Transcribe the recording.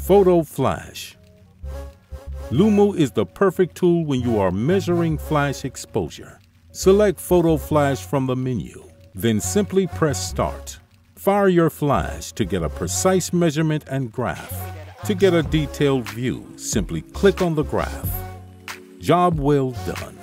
Photo flash. Lumu is the perfect tool when you are measuring flash exposure. Select Photo Flash from the menu, then simply press Start. Fire your flash to get a precise measurement and graph. To get a detailed view, simply click on the graph. Job well done.